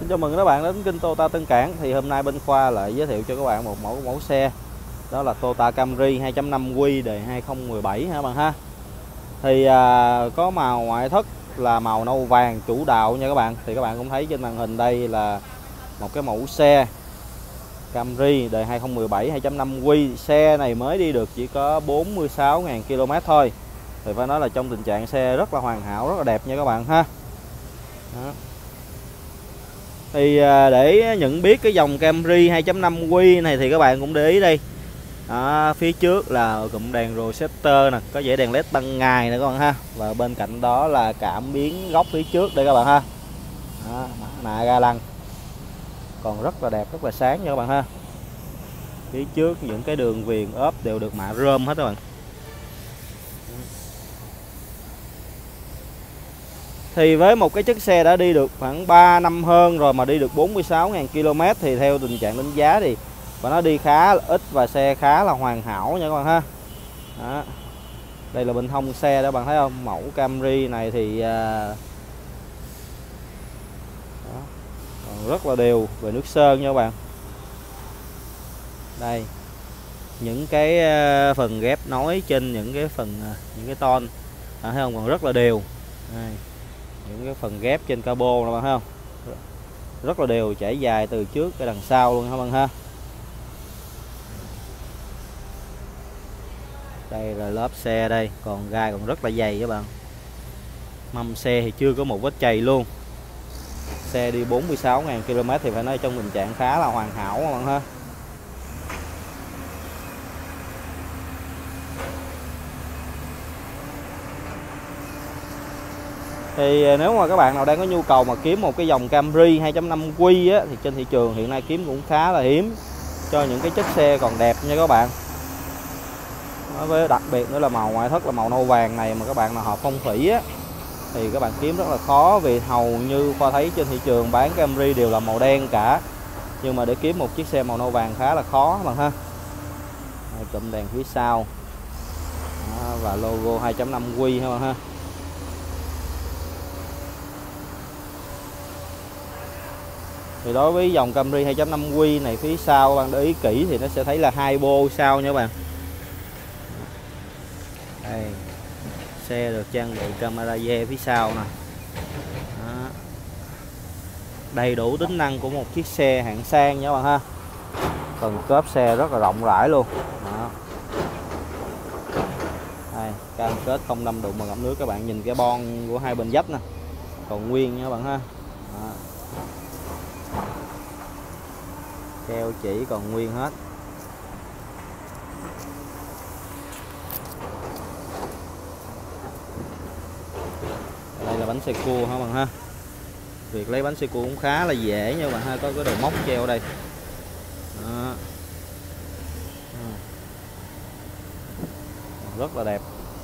Xin chào mừng các bạn đến kênh Toyota Tân Cảng. Thì hôm nay bên Khoa lại giới thiệu cho các bạn một mẫu xe, đó là Toyota Camry 2.5Q đời 2017 ha các bạn ha. Thì có màu ngoại thất là màu nâu vàng chủ đạo nha các bạn. Thì các bạn cũng thấy trên màn hình đây là một cái mẫu xe Camry đời 2017 2.5Q. Xe này mới đi được chỉ có 46.000 km thôi. Thì phải nói là trong tình trạng xe rất là hoàn hảo, rất là đẹp nha các bạn ha. Đó. Thì để nhận biết cái dòng Camry 2.5Q này thì các bạn cũng để ý đây. Đó, phía trước là cụm đèn Rosetta nè, có dãy đèn led ban ngày nè các bạn ha. Và bên cạnh đó là cảm biến góc phía trước đây các bạn ha. Đó, nạ ga lăng còn rất là đẹp, rất là sáng nha các bạn ha. Phía trước những cái đường viền ốp đều được mạ rơm hết các bạn. Thì với một cái chiếc xe đã đi được khoảng 3 năm hơn rồi mà đi được 46.000 km thì theo tình trạng đánh giá thì và nó đi khá là ít và xe khá là hoàn hảo nha các bạn ha. Đó. Đây là bên hông xe đó bạn thấy không? Mẫu Camry này thì đó, còn rất là đều về nước sơn nha các bạn. Đây những cái phần ghép nối trên những cái phần những cái ton thấy không, còn rất là đều. Đây, những cái phần ghép trên cabo các bạn thấy không, rất là đều, trải dài từ trước cái đằng sau luôn các bạn ha. Đây là lớp xe đây, còn gai còn rất là dày các bạn. Mâm xe thì chưa có một vết chày luôn. Xe đi 46.000 km thì phải nói trong tình trạng khá là hoàn hảo các bạn ha. Thì nếu mà các bạn nào đang có nhu cầu mà kiếm một cái dòng Camry 2.5Q á, thì trên thị trường hiện nay kiếm cũng khá là hiếm cho những cái chất xe còn đẹp nha các bạn. Với đặc biệt nữa là màu ngoại thất là màu nâu vàng này mà các bạn nào hợp phong thủy á, thì các bạn kiếm rất là khó, vì hầu như Khoa thấy trên thị trường bán Camry đều là màu đen cả. Nhưng mà để kiếm một chiếc xe màu nâu vàng khá là khó các bạn ha. Cụm đèn phía sau đó, và logo 2.5Q các bạn ha. Thì đối với dòng Camry 2.5Q này, phía sau các bạn để ý kỹ thì nó sẽ thấy là hai bô sau nha các bạn. Đây, xe được trang bị camera rear phía sau nè. Đó. Đầy đủ tính năng của một chiếc xe hạng sang nha các bạn ha. Phần cốp xe rất là rộng rãi luôn. Đó. Đây, cam kết không đâm đụng mà ngập nước. Các bạn nhìn cái bon của hai bên vách nè, còn nguyên nha các bạn ha. Đó. Keo chỉ còn nguyên hết. Đây là bánh xe cua hả bạn ha. Việc lấy bánh xe cua cũng khá là dễ nha bạn ha, có cái đầu móc treo ở đây. Đó. Rất là đẹp.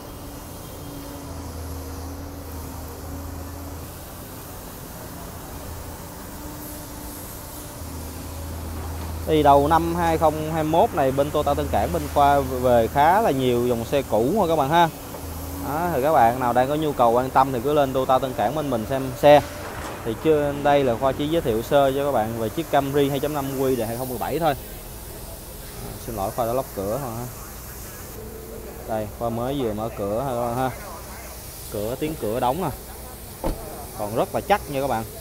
Thì đầu năm 2021 này bên Toyota Tân Cảng bên Khoa về khá là nhiều dòng xe cũ thôi các bạn ha. Đó, thì các bạn nào đang có nhu cầu quan tâm thì cứ lên Toyota Tân Cảng bên mình xem xe. Thì trên đây là Khoa chỉ giới thiệu sơ cho các bạn về chiếc Camry 2.5Q đời 2017 thôi. Xin lỗi Khoa đã lóc cửa rồi ha. Đây, Khoa mới vừa mở cửa ha các bạn ha. Tiếng cửa đóng nè. Còn rất là chắc nha các bạn.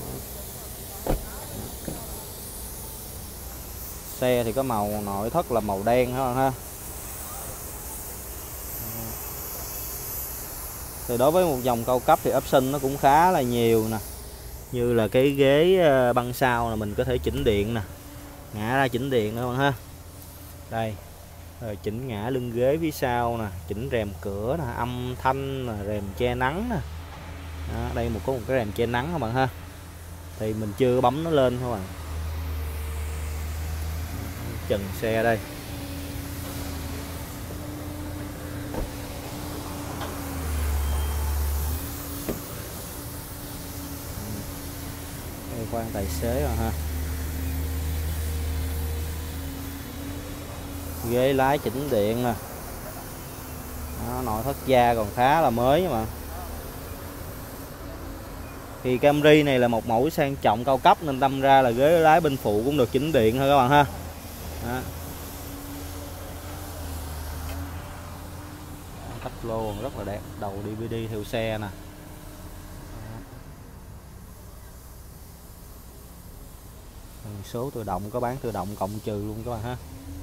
Xe thì có màu nội thất là màu đen các bạn ha. Thì đối với một dòng cao cấp thì option nó cũng khá là nhiều nè. Như là cái ghế băng sau là mình có thể chỉnh điện nè, ngã ra chỉnh điện các bạn ha. Đây, rồi chỉnh ngã lưng ghế phía sau nè, chỉnh rèm cửa nè, âm thanh nè, rèm che nắng nè. Đó, đây có một cái rèm che nắng các bạn ha. Thì mình chưa bấm nó lên thôi bạn. Trần xe đây. Đây khoan tài xế rồi ha. Ghế lái chỉnh điện nè. Đó, nội thất da còn khá là mới mà. Thì Camry này là một mẫu sang trọng cao cấp nên đâm ra là ghế lái bên phụ cũng được chỉnh điện thôi các bạn ha. Đó. Tắp lô rất là đẹp, đầu DVD theo xe nè. Số tự động, có bán tự động cộng trừ luôn các bạn ha.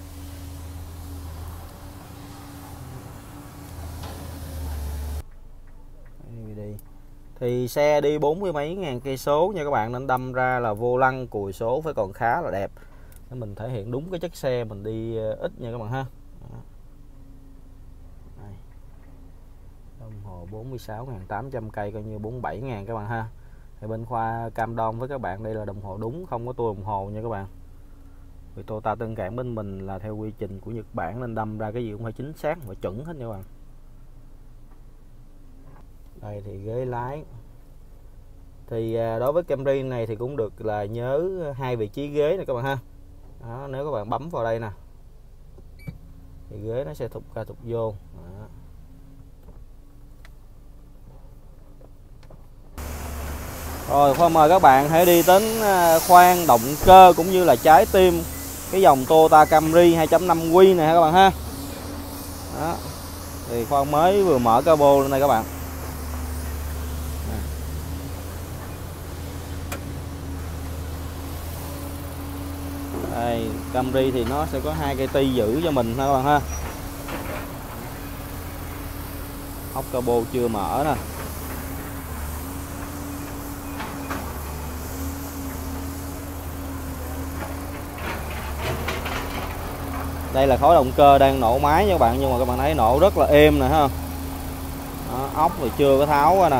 DVD. Thì xe đi 40 mấy ngàn cây số nha các bạn, nên đâm ra là vô lăng cùi số phải còn khá là đẹp để mình thể hiện đúng cái chất xe mình đi ít nha các bạn ha. Đây. Đồng hồ 46.800 cây coi như 47.000 các bạn ha. Thì bên khoa cam đoan với các bạn đây là đồng hồ đúng, không có tua đồng hồ nha các bạn. Vì Toyota Tân Cảng bên mình là theo quy trình của Nhật Bản nên đâm ra cái gì cũng phải chính xác và chuẩn hết nha các bạn. Đây thì ghế lái. Thì đối với Camry này thì cũng được là nhớ 2 vị trí ghế này các bạn ha. Đó, nếu các bạn bấm vào đây nè thì ghế nó sẽ thụt ra thụt vô. Đó. Rồi Khoa mời các bạn hãy đi đến khoang động cơ cũng như là trái tim cái dòng Toyota Camry 2.5Q này ha các bạn ha. Đó. Thì Khoa mới vừa mở cabo lên đây các bạn. Đây, Camry thì nó sẽ có 2 cây ti giữ cho mình ha các bạn ha. Ốc cabo chưa mở nè. Đây là khối động cơ đang nổ máy nha các bạn, nhưng mà các bạn thấy nổ rất là êm nè ha. Đó, ốc thì chưa có tháo ra nè.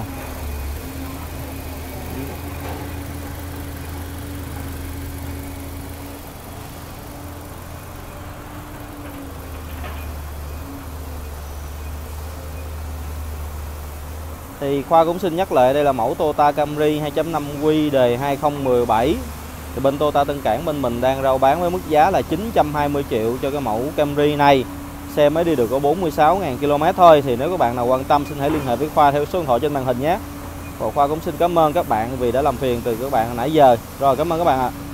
Thì Khoa cũng xin nhắc lại đây là mẫu Toyota Camry 2.5Q đời 2017. Thì bên Toyota Tân Cảng bên mình đang rao bán với mức giá là 920 triệu cho cái mẫu Camry này. Xe mới đi được có 46.000 km thôi. Thì nếu các bạn nào quan tâm xin hãy liên hệ với Khoa theo số điện thoại trên màn hình nhé. Và Khoa cũng xin cảm ơn các bạn vì đã làm phiền từ các bạn nãy giờ. Rồi cảm ơn các bạn ạ.